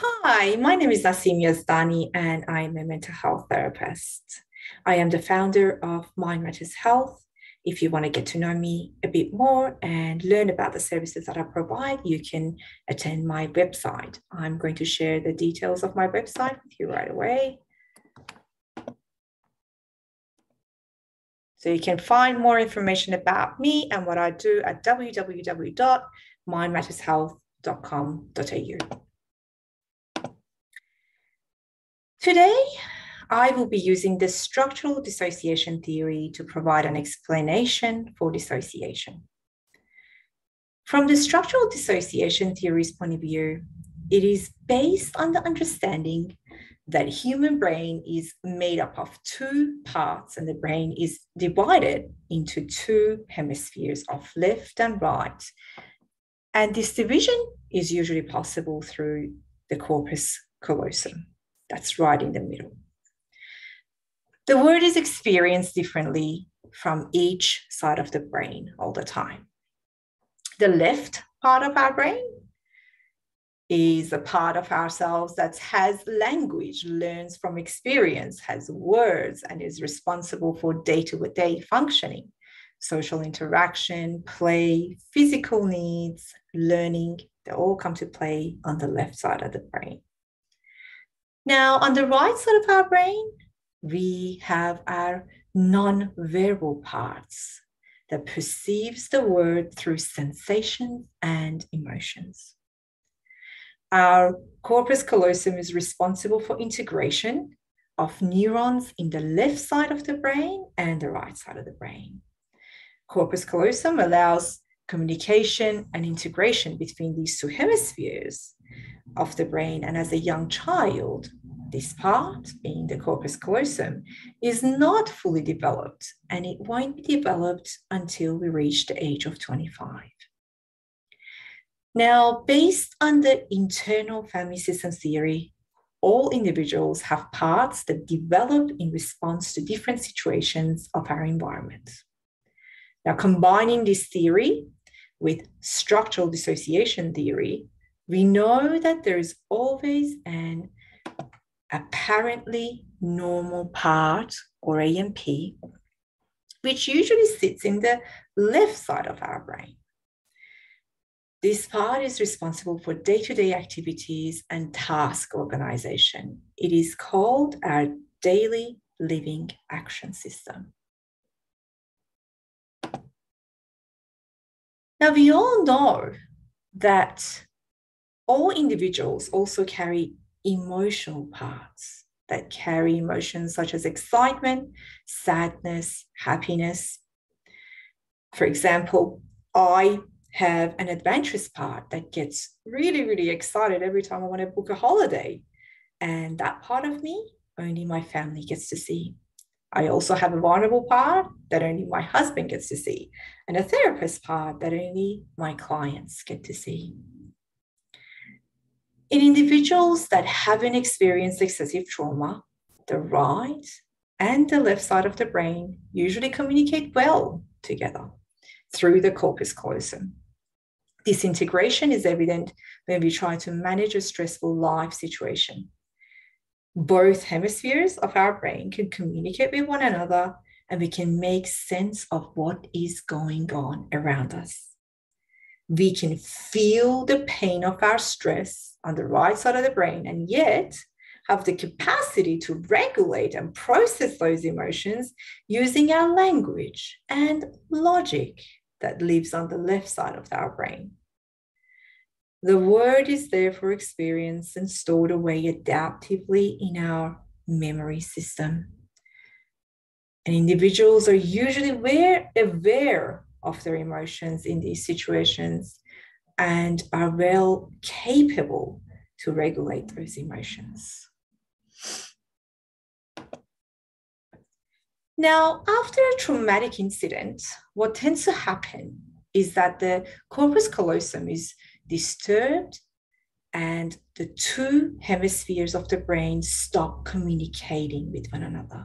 Hi, my name is Nasim Yazdani, and I am a mental health therapist. I am the founder of Mind Matters Health. If you want to get to know me a bit more and learn about the services that I provide, you can attend my website. I'm going to share the details of my website with you right away. So you can find more information about me and what I do at www.mindmattershealth.com.au. Today, I will be using the structural dissociation theory to provide an explanation for dissociation. From the structural dissociation theory's point of view, it is based on the understanding that human brain is made up of two parts, and the brain is divided into two hemispheres of left and right. And this division is usually possible through the corpus callosum. That's right in the middle. The word is experienced differently from each side of the brain all the time. The left part of our brain is a part of ourselves that has language, learns from experience, has words, and is responsible for day-to-day functioning, social interaction, play, physical needs, learning. They all come to play on the left side of the brain. Now, on the right side of our brain, we have our non-verbal parts that perceives the world through sensations and emotions. Our corpus callosum is responsible for integration of neurons in the left side of the brain and the right side of the brain. Corpus callosum allows communication and integration between these two hemispheres of the brain. And as a young child, this part, being the corpus callosum, is not fully developed, and it won't be developed until we reach the age of 25. Now, based on the internal family system theory, all individuals have parts that develop in response to different situations of our environment. Now, combining this theory with structural dissociation theory, we know that there is always an apparently normal part, or AMP, which usually sits in the left side of our brain. This part is responsible for day-to-day activities and task organization. It is called our daily living action system. Now, we all know that all individuals also carry emotional parts that carry emotions such as excitement, sadness, happiness. For example, I have an adventurous part that gets really, really excited every time I want to book a holiday. And that part of me, only my family gets to see. I also have a vulnerable part that only my husband gets to see, and a therapist part that only my clients get to see. In individuals that haven't experienced excessive trauma, the right and the left side of the brain usually communicate well together through the corpus callosum. This integration is evident when we try to manage a stressful life situation. Both hemispheres of our brain can communicate with one another, and we can make sense of what is going on around us. We can feel the pain of our stress on the right side of the brain, and yet have the capacity to regulate and process those emotions using our language and logic that lives on the left side of our brain. The word is therefore experienced and stored away adaptively in our memory system. And individuals are usually aware of their emotions in these situations and are well capable to regulate those emotions. Now, after a traumatic incident, what tends to happen is that the corpus callosum is disturbed and the two hemispheres of the brain stop communicating with one another.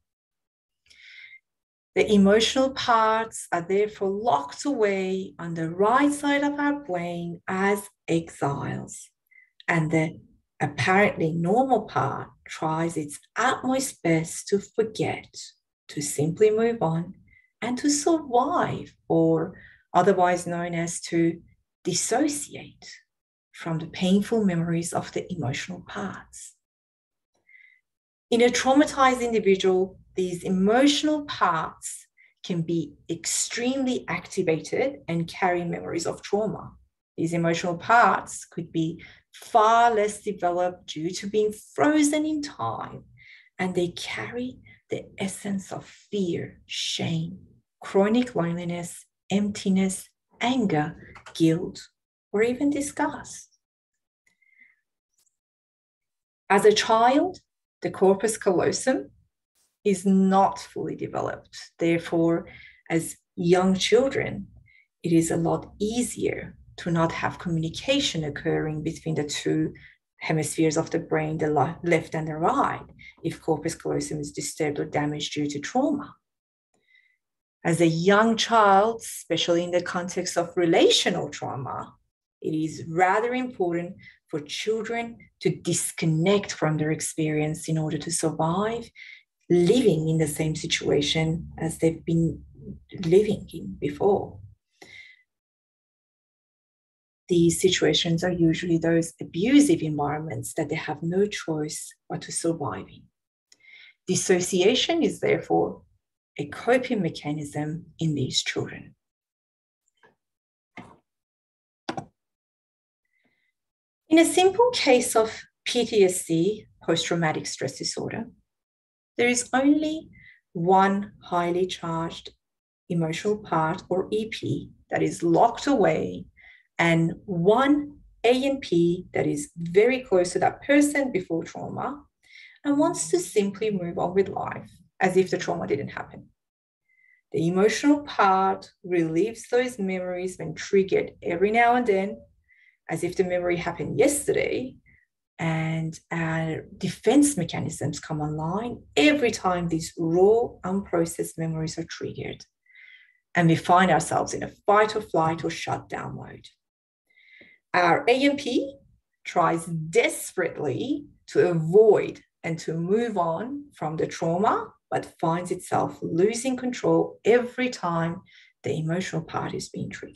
The emotional parts are therefore locked away on the right side of our brain as exiles, and the apparently normal part tries its utmost best to forget, to simply move on, and to survive, or otherwise known as to dissociate from the painful memories of the emotional parts. In a traumatized individual, these emotional parts can be extremely activated and carry memories of trauma. These emotional parts could be far less developed due to being frozen in time, and they carry the essence of fear, shame, chronic loneliness, emptiness, anger, guilt, or even disgust. As a child, the corpus callosum is not fully developed. Therefore, as young children, it is a lot easier to not have communication occurring between the two hemispheres of the brain, the left and the right, if corpus callosum is disturbed or damaged due to trauma. As a young child, especially in the context of relational trauma, it is rather important for children to disconnect from their experience in order to survive living in the same situation as they've been living in before. These situations are usually those abusive environments that they have no choice but to survive in. Dissociation is therefore a coping mechanism in these children. In a simple case of PTSD, post-traumatic stress disorder, there is only one highly charged emotional part, or EP, that is locked away, and one ANP that is very close to that person before trauma and wants to simply move on with life as if the trauma didn't happen. The emotional part relieves those memories when triggered every now and then, as if the memory happened yesterday, and our defense mechanisms come online every time these raw, unprocessed memories are triggered, and we find ourselves in a fight or flight or shutdown mode. Our AMP tries desperately to avoid and to move on from the trauma, but finds itself losing control every time the emotional part is being triggered.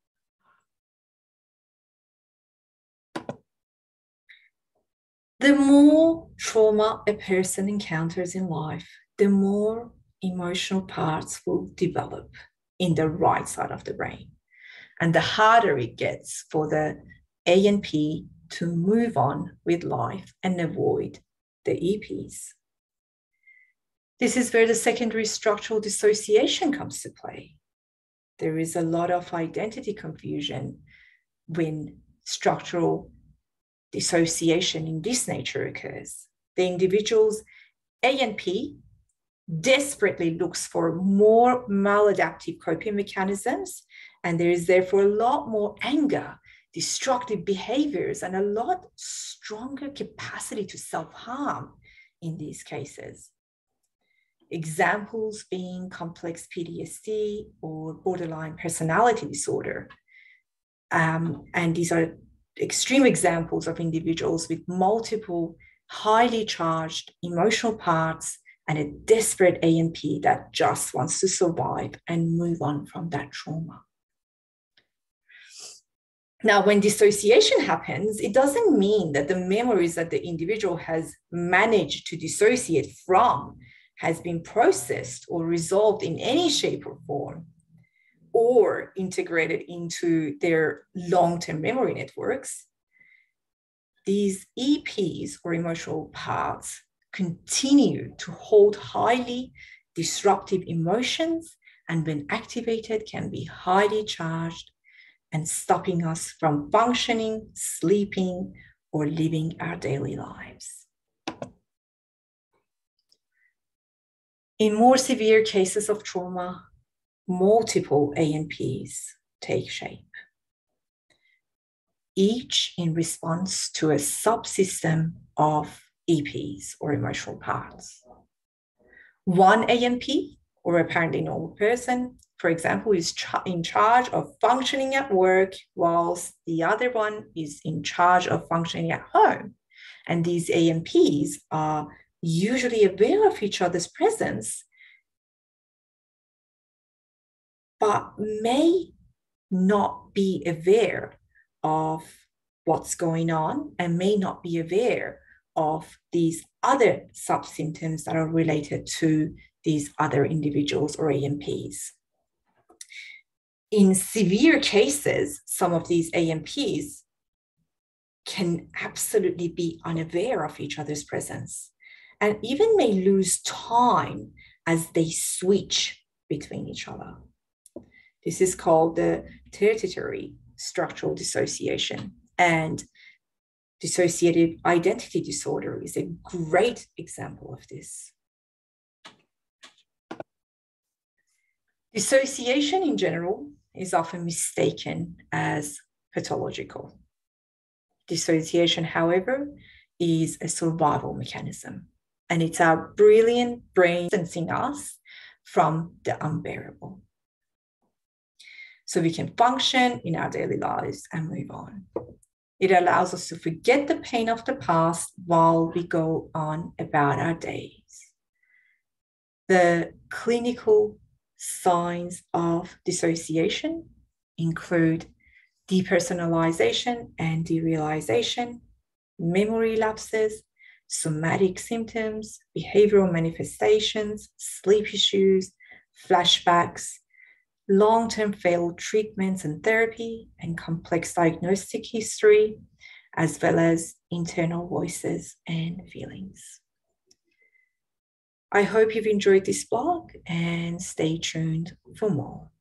The more trauma a person encounters in life, the more emotional parts will develop in the right side of the brain. And the harder it gets for the ANP to move on with life and avoid the EPs. This is where the secondary structural dissociation comes to play. There is a lot of identity confusion when structural dissociation in this nature occurs. The individual's ANP desperately looks for more maladaptive coping mechanisms, and there is therefore a lot more anger, destructive behaviors, and a lot stronger capacity to self-harm in these cases. Examples being complex PTSD or borderline personality disorder. And these are extreme examples of individuals with multiple highly charged emotional parts and a desperate ANP that just wants to survive and move on from that trauma. Now, when dissociation happens, it doesn't mean that the memories that the individual has managed to dissociate from has been processed or resolved in any shape or form, or integrated into their long-term memory networks. These EPs, or emotional parts, continue to hold highly disruptive emotions, and when activated can be highly charged and stopping us from functioning, sleeping, or living our daily lives. In more severe cases of trauma, multiple ANPs take shape, each in response to a subsystem of EPs, or emotional parts. One ANP, or apparently normal person, for example, is in charge of functioning at work, whilst the other one is in charge of functioning at home. And these AMPs are usually aware of each other's presence, but may not be aware of what's going on and may not be aware of these other subsymptoms that are related to these other individuals or AMPs. In severe cases, some of these AMPs can absolutely be unaware of each other's presence and even may lose time as they switch between each other. This is called the hereditary structural dissociation, and dissociative identity disorder is a great example of this. Dissociation in general is often mistaken as pathological. Dissociation, however, is a survival mechanism, and it's our brilliant brain distancing us from the unbearable, so we can function in our daily lives and move on. It allows us to forget the pain of the past while we go on about our days. The clinical signs of dissociation include depersonalization and derealization, memory lapses, somatic symptoms, behavioral manifestations, sleep issues, flashbacks, long-term failed treatments and therapy, and complex diagnostic history, as well as internal voices and feelings. I hope you've enjoyed this blog and stay tuned for more.